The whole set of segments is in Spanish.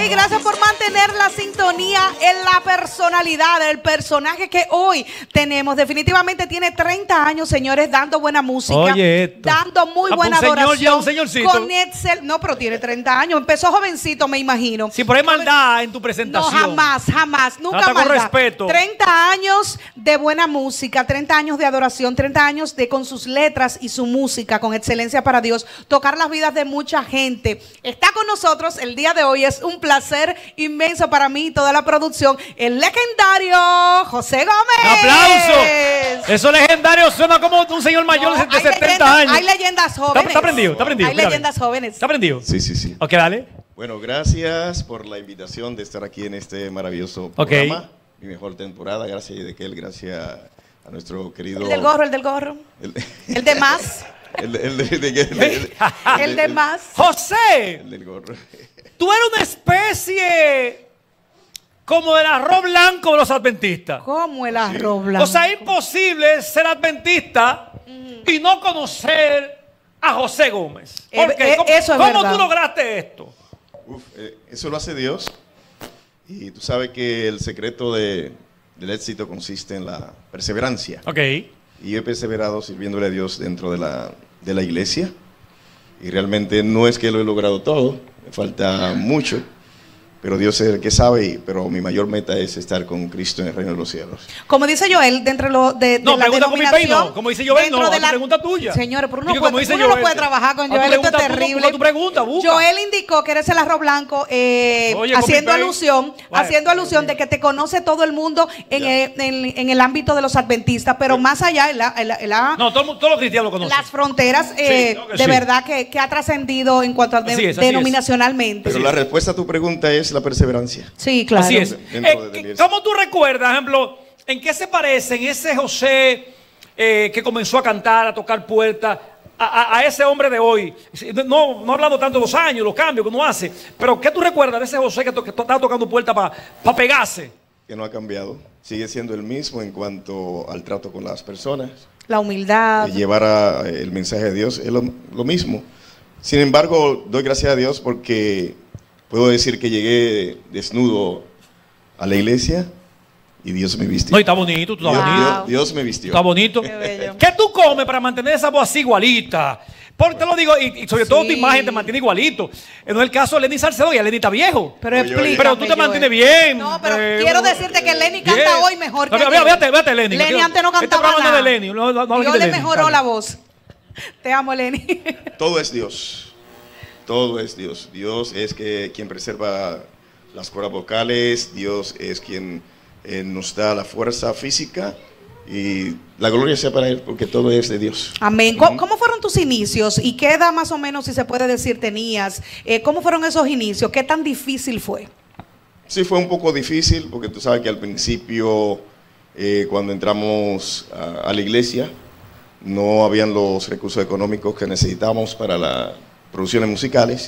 Hey, gracias por mantener la sintonía en la personalidad, el personaje que hoy tenemos. Definitivamente tiene 30 años, señores, dando buena música. Oye, dando muy buena adoración. Ya un señorcito. Con Edsel, no, pero tiene 30 años. Empezó jovencito, me imagino. Sí, pero hay maldad en tu presentación. No, jamás, nunca Trata con maldad. respeto. 30 años de buena música, 30 años de adoración, 30 años de con sus letras y su música, con excelencia para Dios, tocar las vidas de mucha gente. Está con nosotros el día de hoy. Es un placer inmenso para mí y toda la producción, el legendario José Gómez. ¡Un aplauso! Eso legendario suena como un señor mayor de 70 años. Hay leyendas jóvenes. Está prendido. Hay leyendas jóvenes. ¿Está prendido? Sí. Ok, dale. Bueno, gracias por la invitación de estar aquí en este maravilloso programa. Mi mejor temporada, gracias a Edequiel, gracias a nuestro querido... El del gorro. El de más. El de más. José, El del gorro. tú eres una especie como del arroz blanco de los adventistas. Como el arroz blanco. O sea, es imposible ser adventista y no conocer a José Gómez. ¿Por qué? ¿Cómo tú lograste esto? Eso lo hace Dios. Y tú sabes que el secreto del éxito consiste en la perseverancia. Ok. Y yo he perseverado sirviéndole a Dios dentro de la iglesia. Y realmente no es que lo he logrado todo, me falta mucho. Pero Dios es el que sabe, pero mi mayor meta es estar con Cristo en el reino de los cielos. Como dice Joel, dentro de No, la pregunta con mi denominación, peino. Como dice Joel, no, de la pregunta tuya. Señores, pero uno, Digo, puede, dice uno no Joel, puede trabajar con tu Joel, esto es pregunta, terrible. busca tu pregunta, busca. Joel indicó que eres el arroz blanco, Oye, haciendo con mi alusión de que te conoce todo el mundo en el ámbito de los adventistas, pero más allá, no, todos los cristianos lo conocen. Las fronteras, de verdad que ha trascendido en cuanto a denominacionalmente. Pero la respuesta a tu pregunta es la perseverancia. Sí, claro. Así es. ¿Cómo tú recuerdas, por ejemplo, en qué se parecen ese José que comenzó a cantar, a tocar puertas, a ese hombre de hoy? No hablando tanto de los años, los cambios que uno hace, pero ¿qué tú recuerdas de ese José que estaba tocando puertas para pegarse? Que no ha cambiado. Sigue siendo el mismo en cuanto al trato con las personas. La humildad. Llevar el mensaje de Dios es lo mismo. Sin embargo, doy gracias a Dios porque puedo decir que llegué desnudo a la iglesia y Dios me vistió. No, y está bonito, tú estás bonito. Dios me vistió. Está bonito. Qué bello. ¿Qué tú comes para mantener esa voz así igualita? Porque te lo digo, y sobre todo tu imagen te mantiene igualito. No es el caso de Lenny Salcedo, y Lenny está viejo. Pero explícame, pero tú te mantienes bien. No, pero quiero decirte que Lenny canta hoy mejor que Véate, Lenny. Lenny antes no cantaba nada. nada. De Lenny. Dios le mejoró la voz. Te amo, Lenny. Todo es Dios. Todo es Dios. Dios es quien preserva las cuerdas vocales. Dios es quien nos da la fuerza física. Y la gloria sea para Él, porque todo es de Dios. Amén. ¿Cómo fueron tus inicios? ¿Y qué edad más o menos, si se puede decir, tenías? ¿Cómo fueron esos inicios? ¿Qué tan difícil fue? Sí, fue un poco difícil, porque tú sabes que al principio, cuando entramos a la iglesia, no habían los recursos económicos que necesitábamos para las producciones musicales.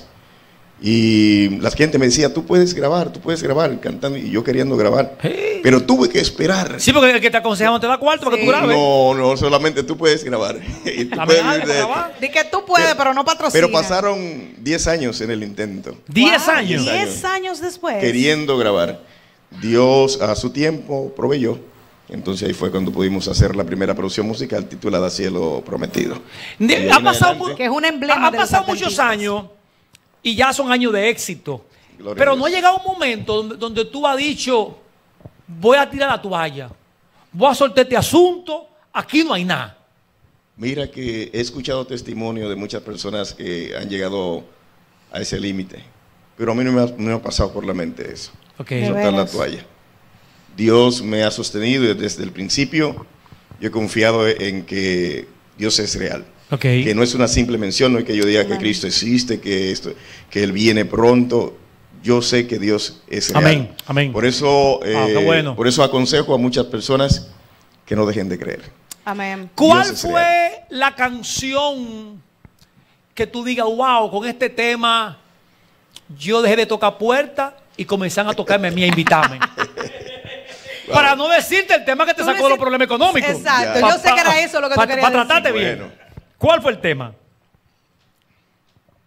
Y la gente me decía, tú puedes grabar cantando, y yo queriendo grabar, pero tuve que esperar. Sí, porque el que te aconseja no te da cuarto para que tú grabes. No, solamente tú puedes grabar. Y tú puedes vivir de esto. Di que tú puedes, pero no patrocinas. Pero pasaron 10 años en el intento. 10 años. 10 años después. Queriendo grabar. Dios a su tiempo proveyó. Entonces ahí fue cuando pudimos hacer la primera producción musical titulada Cielo Prometido. Ha pasado, que es un emblema. Han pasado muchos años. Y ya son años de éxito. Gloria pero a no ha Dios. llegado un momento donde tú has dicho, voy a tirar la toalla, voy a soltar este asunto, aquí no hay nada. Mira que he escuchado testimonio de muchas personas que han llegado a ese límite. Pero a mí no me ha pasado por la mente eso. Soltar la toalla. Dios me ha sostenido y desde el principio. Yo he confiado en que Dios es real. Que no es una simple mención, no es que yo diga que Cristo existe, que Él viene pronto. Yo sé que Dios es real. Amén. Por eso, bueno. por eso aconsejo a muchas personas que no dejen de creer. Amén. ¿Cuál fue la canción que tú digas, wow, con este tema yo dejé de tocar puertas y comenzaron a tocarme a mí, a invitarme? Wow. Para no decirte el tema que te sacó de los problemas económicos. Exacto, yo sé que era eso lo que tú querías decir. Para tratarte bien. Bueno. ¿Cuál fue el tema?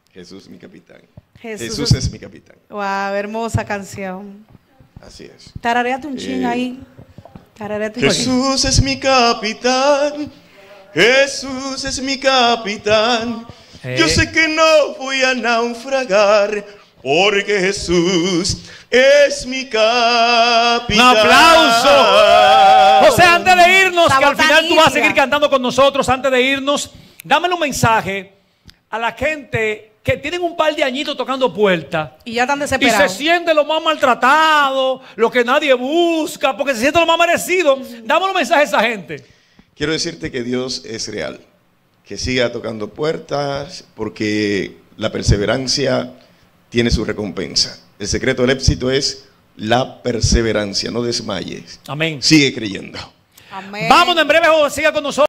Jesús es mi capitán. Jesús es mi capitán. Wow, hermosa canción. Así es. Tarareate un ching ahí. Tarareate un Jesús es mi capitán. Jesús es mi capitán. Yo sé que no voy a naufragar porque Jesús es mi capitán. Un aplauso. José, antes de irnos, que al final tú vas a seguir cantando con nosotros, antes de irnos, dámele un mensaje a la gente que tienen un par de añitos tocando puertas y ya están desesperados. Y se sienten lo más maltratado, lo que nadie busca, porque se sienten lo más merecido. Dámele un mensaje a esa gente. Quiero decirte que Dios es real. Que siga tocando puertas, porque la perseverancia tiene su recompensa. El secreto del éxito es la perseverancia. No desmayes. Amén. Sigue creyendo. Amén. Vamos, en breve, siga con nosotros.